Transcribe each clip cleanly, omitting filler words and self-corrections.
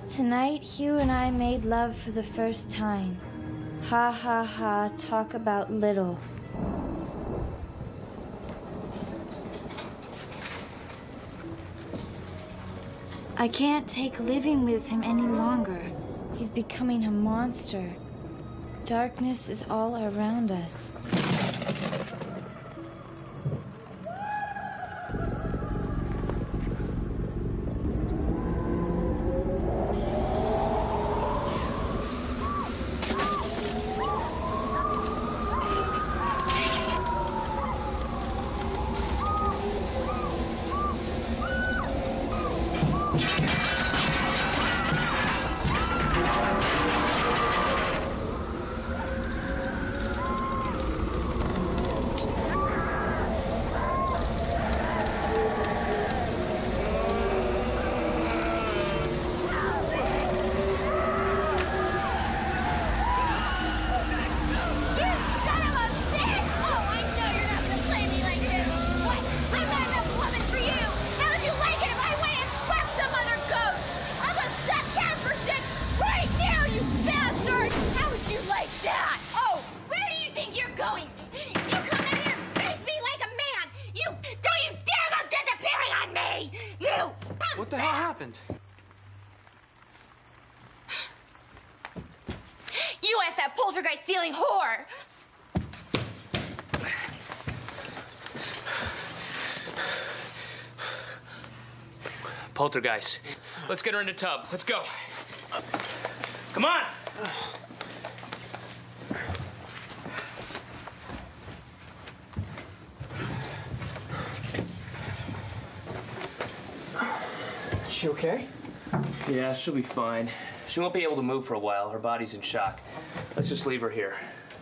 Tonight, Hugh and I made love for the first time. Ha ha ha, talk about little. I can't take living with him any longer. He's becoming a monster. Darkness is all around us. What the hell happened? You asked that poltergeist stealing whore! Poltergeist. Let's get her in the tub. Let's go. Come on! Is she okay? Yeah, she'll be fine. She won't be able to move for a while. Her body's in shock. Let's just leave her here.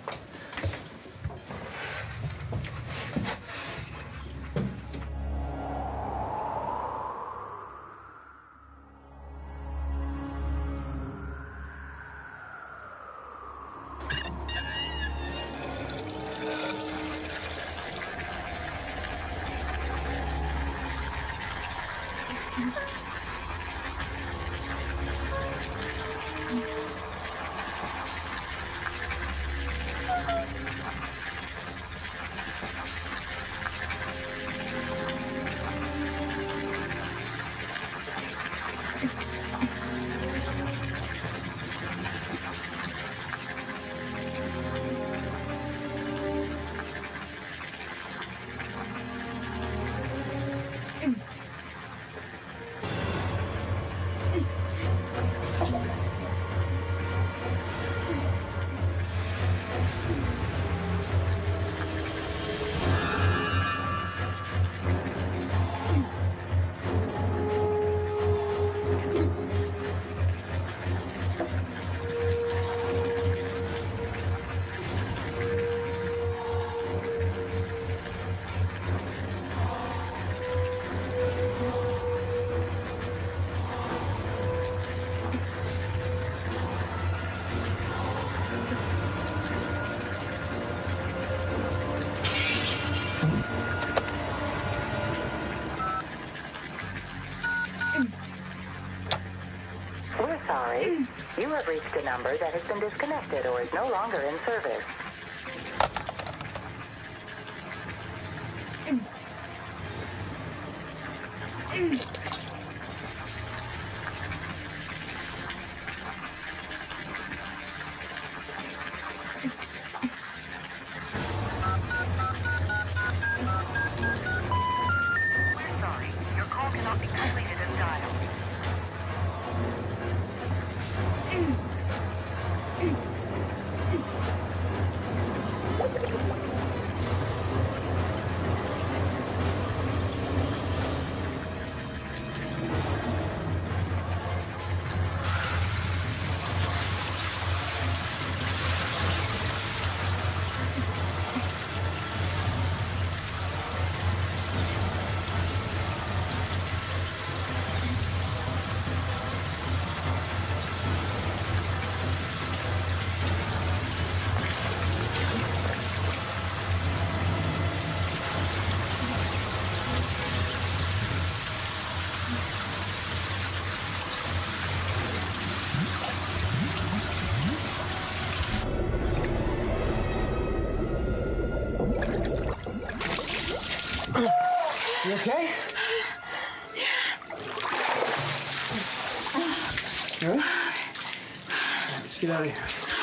Sorry, you have reached a number that has been disconnected or is no longer in service. We're sorry, your call cannot be completed as dialed. okay? You all right? Let's get out of here.